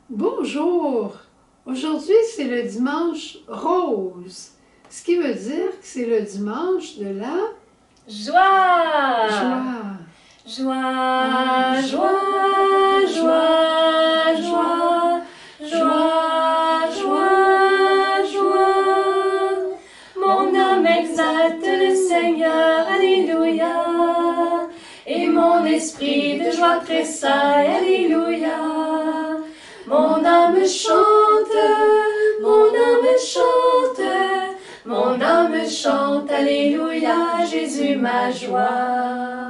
Bonjour! Aujourd'hui, c'est le dimanche rose, ce qui veut dire que c'est le dimanche de la Joie! joie. Joie, joie, joie, joie, joie, joie, joie. Mon âme exalte le Seigneur, alléluia. Et mon esprit de joie tressaille, alléluia. Mon âme chante, mon âme chante, mon âme chante, alléluia, Jésus ma joie.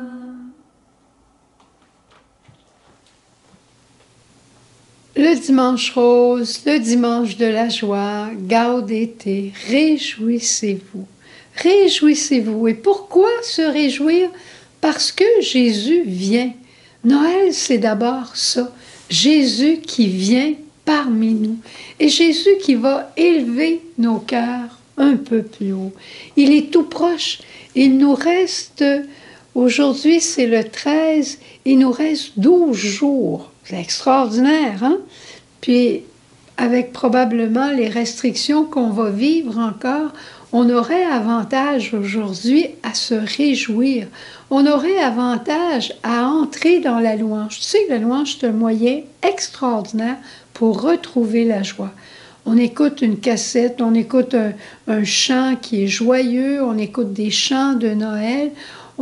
Le dimanche rose, le dimanche de la joie, gaudete, réjouissez-vous. Réjouissez-vous. Et pourquoi se réjouir? Parce que Jésus vient. Noël, c'est d'abord ça. Jésus qui vient parmi nous. Et Jésus qui va élever nos cœurs un peu plus haut. Il est tout proche. Il nous reste, aujourd'hui c'est le 13, il nous reste 12 jours. C'est extraordinaire, hein? Puis, avec probablement les restrictions qu'on va vivre encore, on aurait avantage aujourd'hui à se réjouir. On aurait avantage à entrer dans la louange. Tu sais, la louange, c'est un moyen extraordinaire pour retrouver la joie. On écoute une cassette, on écoute un chant qui est joyeux, on écoute des chants de Noël,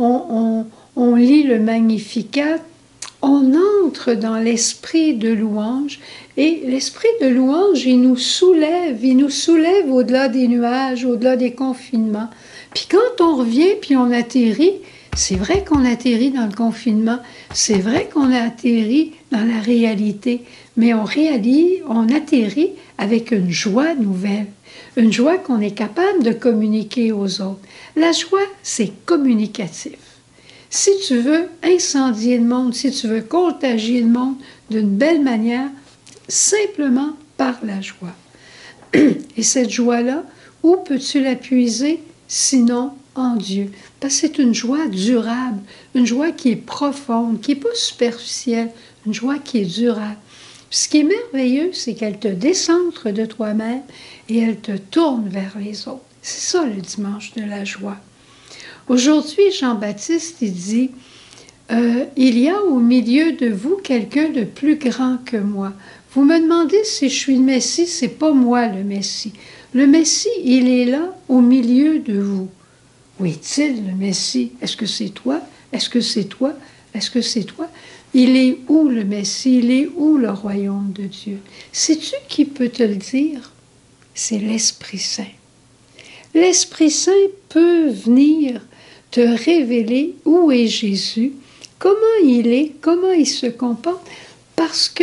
on lit le Magnificat, on entre dans l'esprit de louange et l'esprit de louange, il nous soulève au-delà des nuages, au-delà des confinements. Puis quand on revient, puis on atterrit, c'est vrai qu'on atterrit dans le confinement, c'est vrai qu'on a atterri dans la réalité, mais on atterrit avec une joie nouvelle, une joie qu'on est capable de communiquer aux autres. La joie, c'est communicatif. Si tu veux incendier le monde, si tu veux contagier le monde d'une belle manière, simplement par la joie. Et cette joie-là, où peux-tu la puiser sinon en Dieu? Parce que c'est une joie durable, une joie qui est profonde, qui n'est pas superficielle, une joie qui est durable. Ce qui est merveilleux, c'est qu'elle te décentre de toi-même et elle te tourne vers les autres. C'est ça le dimanche de la joie. Aujourd'hui, Jean-Baptiste, il dit « Il y a au milieu de vous quelqu'un de plus grand que moi. » Vous me demandez si je suis le Messie, c'est pas moi le Messie. Le Messie, il est là au milieu de vous. Où est-il le Messie? Est-ce que c'est toi? Est-ce que c'est toi? Est-ce que c'est toi? Il est où le Messie? Il est où le royaume de Dieu? Sais-tu qui peut te le dire? C'est l'Esprit Saint. L'Esprit Saint peut venir te révéler où est Jésus, comment il se comporte, parce que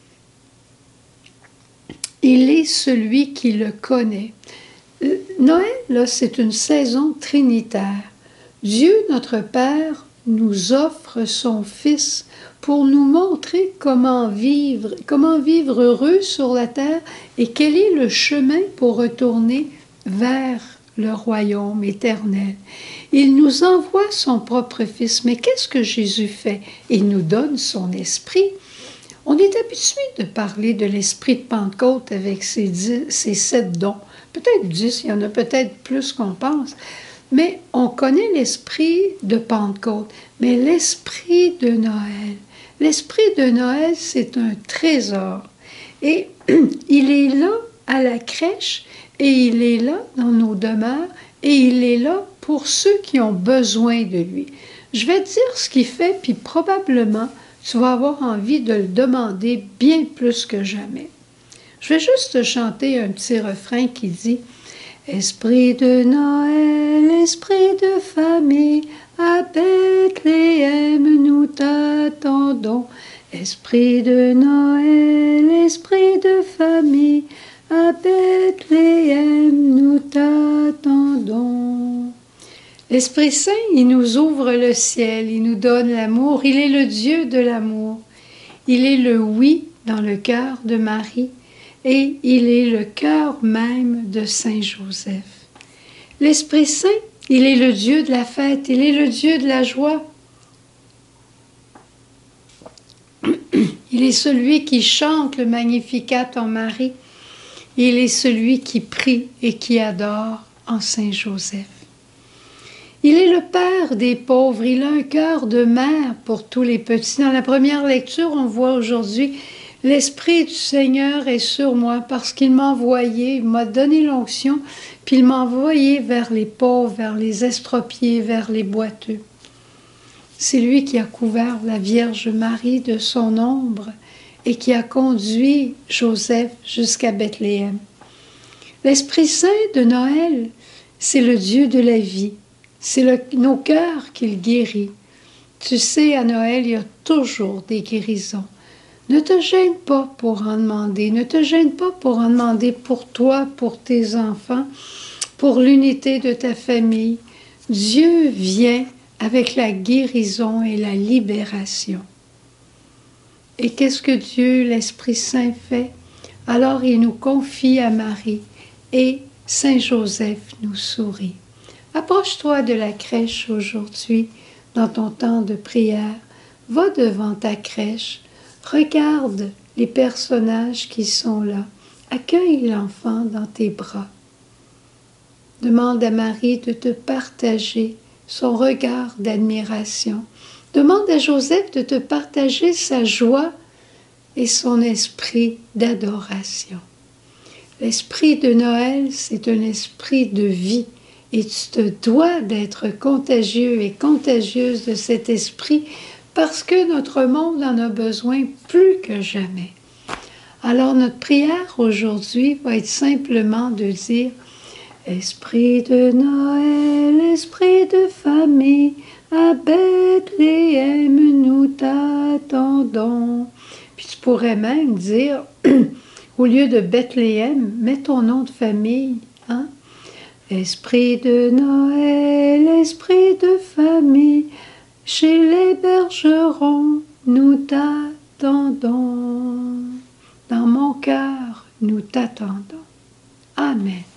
il est celui qui le connaît. Noël, là, c'est une saison trinitaire. Dieu, notre Père, nous offre son Fils pour nous montrer comment vivre heureux sur la terre et quel est le chemin pour retourner vers le royaume éternel. Il nous envoie son propre Fils. Mais qu'est-ce que Jésus fait? Il nous donne son esprit. On est habitué de parler de l'esprit de Pentecôte avec ses 7 dons. Peut-être 10, il y en a peut-être plus qu'on pense. Mais on connaît l'esprit de Pentecôte. Mais l'esprit de Noël, c'est un trésor. Et il est là à la crèche, et il est là dans nos demeures, et il est là pour ceux qui ont besoin de lui. Je vais te dire ce qu'il fait, puis probablement, tu vas avoir envie de le demander bien plus que jamais. Je vais juste te chanter un petit refrain qui dit « Esprit de Noël, esprit de famille, à Bethléem nous t'attendons. Esprit de Noël, esprit de famille, à Bethléem nous t'attendons. » L'Esprit Saint, il nous ouvre le ciel, il nous donne l'amour, il est le Dieu de l'amour. Il est le oui dans le cœur de Marie et il est le cœur même de Saint Joseph. L'Esprit Saint, il est le Dieu de la fête, il est le Dieu de la joie. Il est celui qui chante le Magnificat en Marie. Il est celui qui prie et qui adore en Saint Joseph. Il est le Père des pauvres, il a un cœur de mère pour tous les petits. Dans la première lecture, on voit aujourd'hui « L'Esprit du Seigneur est sur moi parce qu'il m'a envoyé, il m'a donné l'onction, puis il m'a envoyé vers les pauvres, vers les estropiés, vers les boiteux. » C'est lui qui a couvert la Vierge Marie de son ombre et qui a conduit Joseph jusqu'à Bethléem. L'Esprit Saint de Noël, c'est le Dieu de la vie. C'est nos cœurs qu'il guérit. Tu sais, à Noël, il y a toujours des guérisons. Ne te gêne pas pour en demander. Ne te gêne pas pour en demander pour toi, pour tes enfants, pour l'unité de ta famille. Dieu vient avec la guérison et la libération. Et qu'est-ce que Dieu, l'Esprit Saint, fait? Alors il nous confie à Marie et Saint Joseph nous sourit. Approche-toi de la crèche aujourd'hui, dans ton temps de prière. Va devant ta crèche, regarde les personnages qui sont là. Accueille l'enfant dans tes bras. Demande à Marie de te partager son regard d'admiration. Demande à Joseph de te partager sa joie et son esprit d'adoration. L'esprit de Noël, c'est un esprit de vie. Et tu te dois d'être contagieux et contagieuse de cet esprit parce que notre monde en a besoin plus que jamais. Alors notre prière aujourd'hui va être simplement de dire « Esprit de Noël, esprit de famille, à Bethléem nous t'attendons. » Puis tu pourrais même dire, au lieu de Bethléem, mets ton nom de famille, hein? Esprit de Noël, esprit de famille, chez les bergerons, nous t'attendons. Dans mon cœur, nous t'attendons. Amen.